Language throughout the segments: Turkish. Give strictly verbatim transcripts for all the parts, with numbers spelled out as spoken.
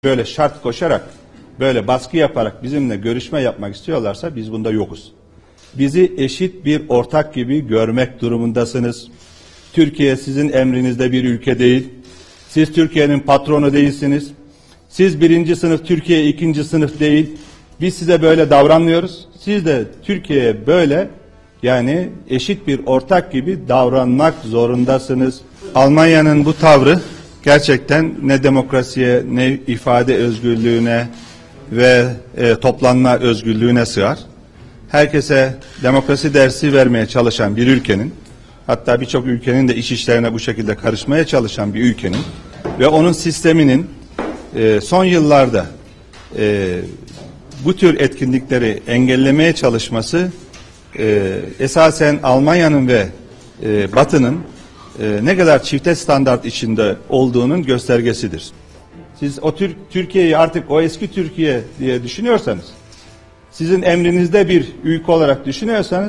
böyle şart koşarak, böyle baskı yaparak bizimle görüşme yapmak istiyorlarsa biz bunda yokuz. Bizi eşit bir ortak gibi görmek durumundasınız. Türkiye sizin emrinizde bir ülke değil. Siz Türkiye'nin patronu değilsiniz. Siz birinci sınıf, Türkiye ikinci sınıf değil. Biz size böyle davranmıyoruz. Siz de Türkiye'ye böyle, yani eşit bir ortak gibi davranmak zorundasınız. Almanya'nın bu tavrı gerçekten ne demokrasiye, ne ifade özgürlüğüne ve e, toplanma özgürlüğüne sığar. Herkese demokrasi dersi vermeye çalışan bir ülkenin, hatta birçok ülkenin de iç işlerine bu şekilde karışmaya çalışan bir ülkenin ve onun sisteminin e, son yıllarda e, bu tür etkinlikleri engellemeye çalışması e, esasen Almanya'nın ve e, Batı'nın e, ne kadar çifte standart içinde olduğunun göstergesidir. Siz o Türk Türkiye'yi artık o eski Türkiye diye düşünüyorsanız, sizin emrinizde bir ülke olarak düşünüyorsanız,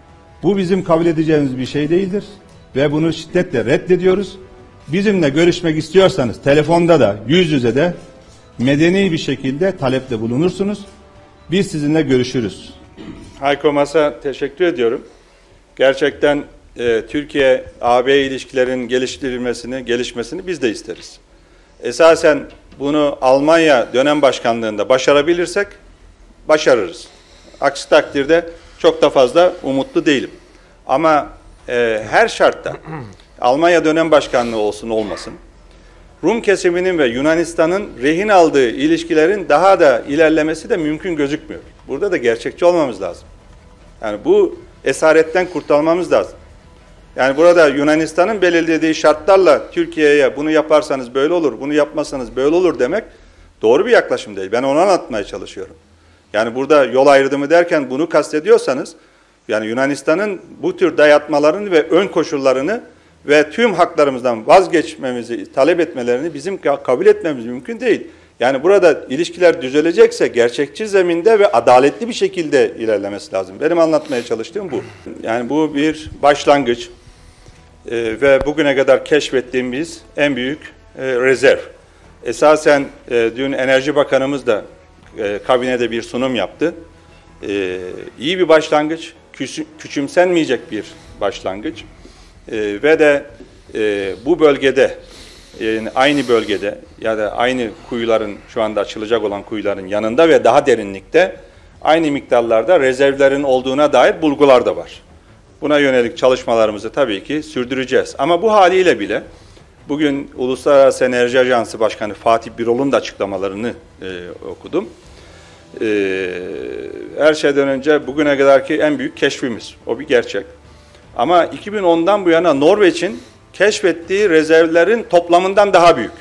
bu bizim kabul edeceğimiz bir şey değildir ve bunu şiddetle reddediyoruz. Bizimle görüşmek istiyorsanız telefonda da yüz yüze de medeni bir şekilde talepte bulunursunuz. Biz sizinle görüşürüz. Hayko Maas'a teşekkür ediyorum. Gerçekten e, Türkiye-A B ilişkilerin geliştirilmesini, gelişmesini biz de isteriz. Esasen bunu Almanya dönem başkanlığında başarabilirsek başarırız. Aksi takdirde çok da fazla umutlu değilim. Ama e, her şartta Almanya dönem başkanlığı olsun olmasın, Rum kesiminin ve Yunanistan'ın rehin aldığı ilişkilerin daha da ilerlemesi de mümkün gözükmüyor. Burada da gerçekçi olmamız lazım. Yani bu esaretten kurtulmamız lazım. Yani burada Yunanistan'ın belirlediği şartlarla Türkiye'ye bunu yaparsanız böyle olur, bunu yapmazsanız böyle olur demek doğru bir yaklaşım değil. Ben onu anlatmaya çalışıyorum. Yani burada yol ayrımı derken bunu kastediyorsanız, yani Yunanistan'ın bu tür dayatmalarını ve ön koşullarını ve tüm haklarımızdan vazgeçmemizi talep etmelerini bizim kabul etmemiz mümkün değil. Yani burada ilişkiler düzelecekse gerçekçi zeminde ve adaletli bir şekilde ilerlemesi lazım. Benim anlatmaya çalıştığım bu. Yani bu bir başlangıç ee, ve bugüne kadar keşfettiğimiz en büyük e, rezerv. Esasen e, dün Enerji Bakanımız da e, kabinede bir sunum yaptı. E, iyi bir başlangıç, küçü, küçümsenmeyecek bir başlangıç. E, ve de e, bu bölgede, yani aynı bölgede ya da aynı kuyuların, şu anda açılacak olan kuyuların yanında ve daha derinlikte aynı miktarlarda rezervlerin olduğuna dair bulgular da var. Buna yönelik çalışmalarımızı tabii ki sürdüreceğiz. Ama bu haliyle bile bugün Uluslararası Enerji Ajansı Başkanı Fatih Birol'un da açıklamalarını e, okudum. E, her şeyden önce bugüne kadarki en büyük keşfimiz. O bir gerçek. Ama iki bin ondan bu yana Norveç'in keşfettiği rezervlerin toplamından daha büyük.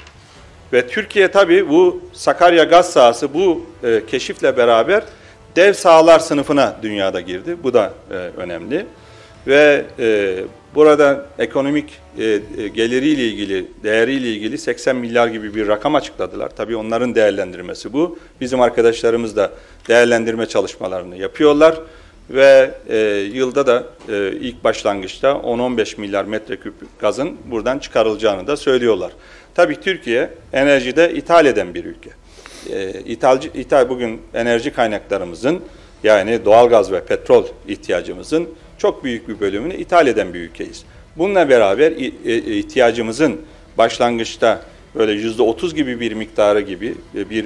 Ve Türkiye tabii bu Sakarya gaz sahası bu e, keşifle beraber dev sahalar sınıfına dünyada girdi. Bu da e, önemli. Ve e, burada ekonomik e, e, geliriyle ilgili, değeriyle ilgili seksen milyar gibi bir rakam açıkladılar. Tabii onların değerlendirmesi bu. Bizim arkadaşlarımız da değerlendirme çalışmalarını yapıyorlar. Ve e, yılda da e, ilk başlangıçta on on beş milyar metreküp gazın buradan çıkarılacağını da söylüyorlar. Tabii Türkiye enerjide ithal eden bir ülke. E, ithalci, ithal bugün enerji kaynaklarımızın, yani doğalgaz ve petrol ihtiyacımızın çok büyük bir bölümünü ithal eden bir ülkeyiz. Bununla beraber ihtiyacımızın başlangıçta böyle yüzde otuz gibi bir miktarı gibi bir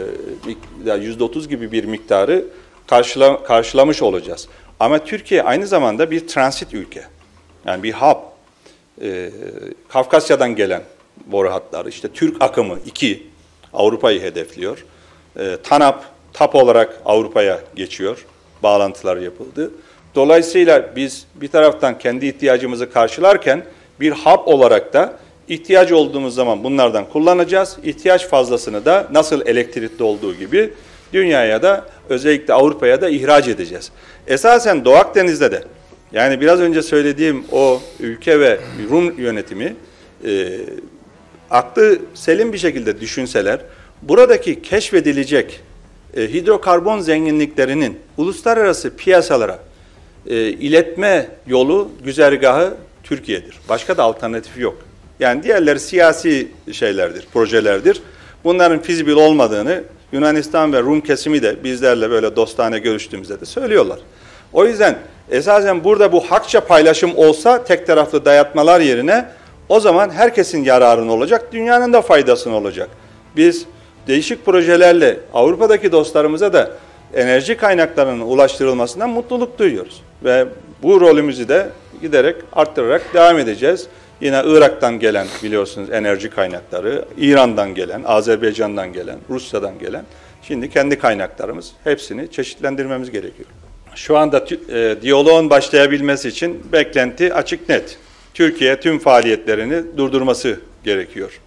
yüzde otuz gibi bir miktarı karşıla, karşılamış olacağız. Ama Türkiye aynı zamanda bir transit ülke. Yani bir hub. E, Kafkasya'dan gelen boru hatları, işte Türk akımı iki Avrupa'yı hedefliyor. E, TANAP, TAP olarak Avrupa'ya geçiyor. Bağlantılar yapıldı. Dolayısıyla biz bir taraftan kendi ihtiyacımızı karşılarken bir hub olarak da ihtiyaç olduğumuz zaman bunlardan kullanacağız. İhtiyaç fazlasını da nasıl elektrikli olduğu gibi dünyaya da, özellikle Avrupa'ya da ihraç edeceğiz. Esasen Doğu Akdeniz'de de, yani biraz önce söylediğim o ülke ve Rum yönetimi e, aklı selim bir şekilde düşünseler, buradaki keşfedilecek e, hidrokarbon zenginliklerinin uluslararası piyasalara e, iletme yolu, güzergahı Türkiye'dir. Başka da alternatifi yok. Yani diğerleri siyasi şeylerdir, projelerdir. bunların fizibil olmadığını Yunanistan ve Rum kesimi de bizlerle böyle dostane görüştüğümüzde de söylüyorlar. O yüzden esasen burada bu hakça paylaşım olsa tek taraflı dayatmalar yerine o zaman herkesin yararına olacak, dünyanın da faydasına olacak. Biz değişik projelerle Avrupa'daki dostlarımıza da enerji kaynaklarının ulaştırılmasından mutluluk duyuyoruz. Ve bu rolümüzü de giderek arttırarak devam edeceğiz. Yine Irak'tan gelen biliyorsunuz enerji kaynakları, İran'dan gelen, Azerbaycan'dan gelen, Rusya'dan gelen. Şimdi kendi kaynaklarımız, hepsini çeşitlendirmemiz gerekiyor. Şu anda e, diyaloğun başlayabilmesi için beklenti açık net. Türkiye tüm faaliyetlerini durdurması gerekiyor.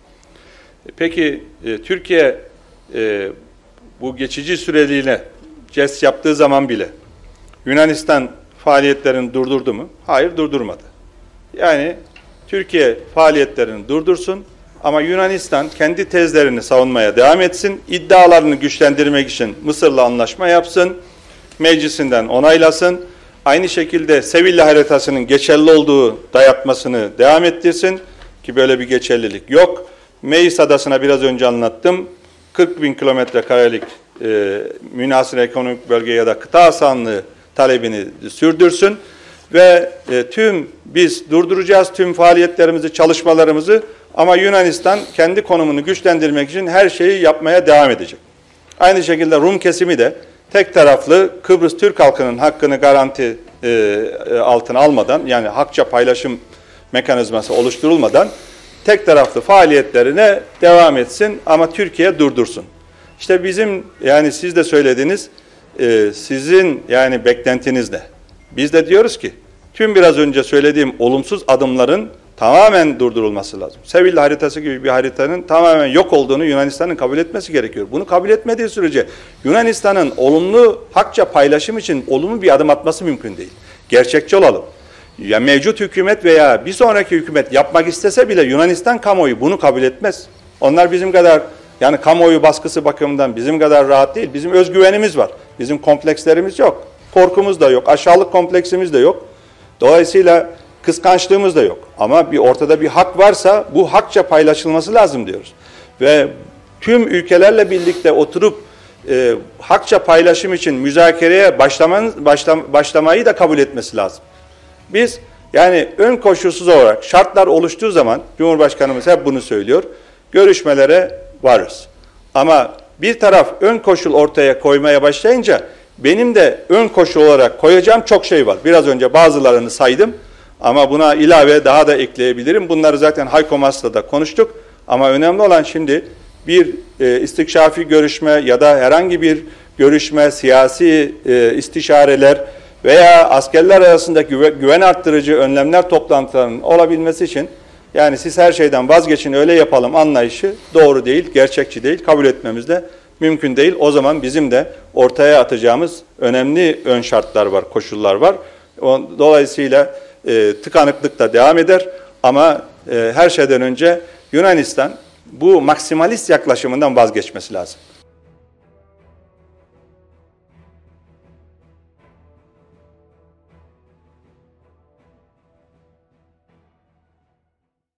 Peki e, Türkiye e, bu geçici süreliğine jest yaptığı zaman bile Yunanistan faaliyetlerini durdurdu mu? Hayır, durdurmadı. Yani Türkiye faaliyetlerini durdursun ama Yunanistan kendi tezlerini savunmaya devam etsin, iddialarını güçlendirmek için Mısır'la anlaşma yapsın, meclisinden onaylasın, aynı şekilde Sevilla haritasının geçerli olduğu dayatmasını devam ettirsin ki böyle bir geçerlilik yok. Meis Adası'na biraz önce anlattım, kırk bin kilometre karelik e, münhasır ekonomik bölge ya da kıta sahanlığı talebini sürdürsün ve e, tüm biz durduracağız tüm faaliyetlerimizi, çalışmalarımızı ama Yunanistan kendi konumunu güçlendirmek için her şeyi yapmaya devam edecek. Aynı şekilde Rum kesimi de tek taraflı Kıbrıs Türk halkının hakkını garanti e, altına almadan, yani hakça paylaşım mekanizması oluşturulmadan tek taraflı faaliyetlerine devam etsin ama Türkiye durdursun. İşte bizim, yani siz de söylediniz, e, sizin yani beklentiniz ne? Biz de diyoruz ki tüm biraz önce söylediğim olumsuz adımların tamamen durdurulması lazım. Sevilla haritası gibi bir haritanın tamamen yok olduğunu Yunanistan'ın kabul etmesi gerekiyor. Bunu kabul etmediği sürece Yunanistan'ın olumlu hakça paylaşım için olumlu bir adım atması mümkün değil. Gerçekçi olalım. Ya mevcut hükümet veya bir sonraki hükümet yapmak istese bile Yunanistan kamuoyu bunu kabul etmez. Onlar bizim kadar, yani kamuoyu baskısı bakımından bizim kadar rahat değil. Bizim özgüvenimiz var. Bizim komplekslerimiz yok. Korkumuz da yok. Aşağılık kompleksimiz de yok. Dolayısıyla kıskançlığımız da yok. Ama bir ortada bir hak varsa bu hakça paylaşılması lazım diyoruz. Ve tüm ülkelerle birlikte oturup e, hakça paylaşım için müzakereye başlaman, başlam, başlamayı da kabul etmesi lazım. Biz yani ön koşulsuz olarak şartlar oluştuğu zaman Cumhurbaşkanımız hep bunu söylüyor. Görüşmelere varız. Ama bir taraf ön koşul ortaya koymaya başlayınca benim de ön koşul olarak koyacağım çok şey var. Biraz önce bazılarını saydım ama buna ilave daha da ekleyebilirim. Bunları zaten Haykomas'la da konuştuk. Ama önemli olan şimdi bir e, istikşafi görüşme ya da herhangi bir görüşme, siyasi e, istişareler veya askerler arasındaki güven, güven arttırıcı önlemler toplantılarının olabilmesi için, yani siz her şeyden vazgeçin öyle yapalım anlayışı doğru değil, gerçekçi değil, kabul etmemiz de mümkün değil. O zaman bizim de ortaya atacağımız önemli ön şartlar var, koşullar var. Dolayısıyla e, tıkanıklık da devam eder ama e, her şeyden önce Yunanistan bu maksimalist yaklaşımından vazgeçmesi lazım.